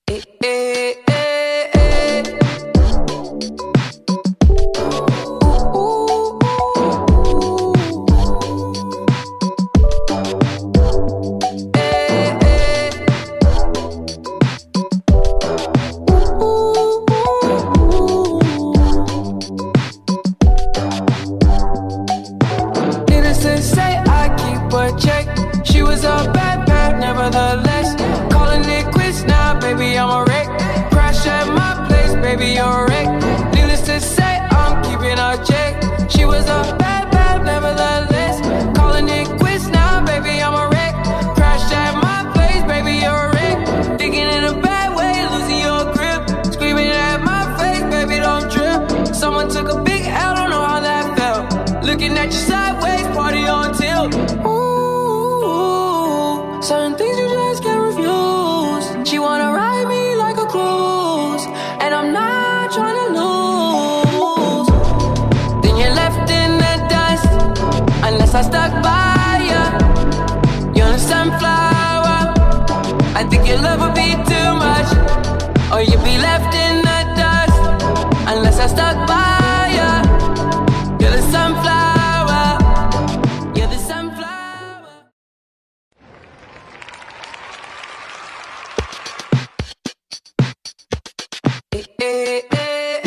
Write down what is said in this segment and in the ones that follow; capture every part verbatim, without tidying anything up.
I stuck by ya. You're a sunflower. I think your love would be too much, or you'd be left in the dust. Unless I stuck by ya. You're the sunflower. You're the sunflower. Eh, eh, eh.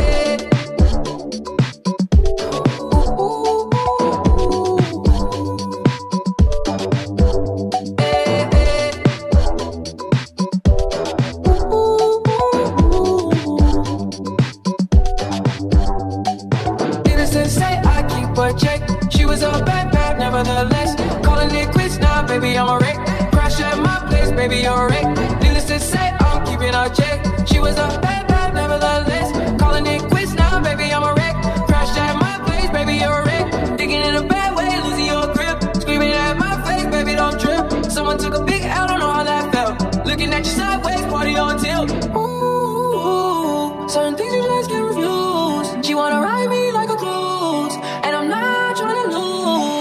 Nevertheless, calling it quits now, baby, I'm a wreck. Crash at my place, baby, you're a wreck. Needless to say, I'm keeping her check. She was a bad, bad, nevertheless. Calling it quits now, baby, I'm a wreck. Crash at my place, baby, you're a wreck. Thinking in a bad way, losing your grip. Screaming at my face, baby, don't trip. Someone took a big L, don't know how that felt. Looking at you sideways, party on tilt. Ooh, certain things you just can't refuse. She wanna ride me like a cruise, and I'm not trying to lose.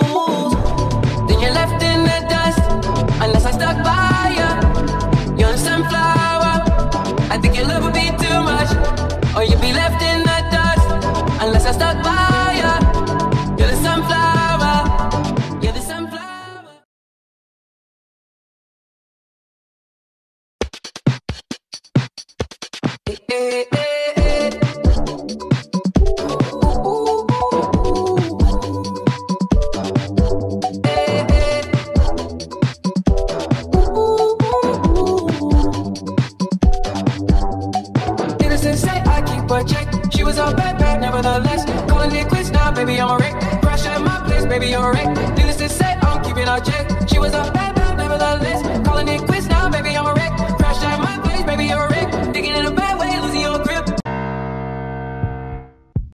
Left in the dust, unless I stuck by ya. You're a sunflower. I think your love would be too much, or you'd be left in the dust. Unless I stuck by ya. You're the sunflower. You're the sunflower. Eh, eh, eh. She was all bad, bad, nevertheless. Calling it quits now, baby, I'm a wreck. Crash at my place, baby, you're a wreck. Needless to say, I'm keeping her check. She was all bad, bad, nevertheless. Calling it quits.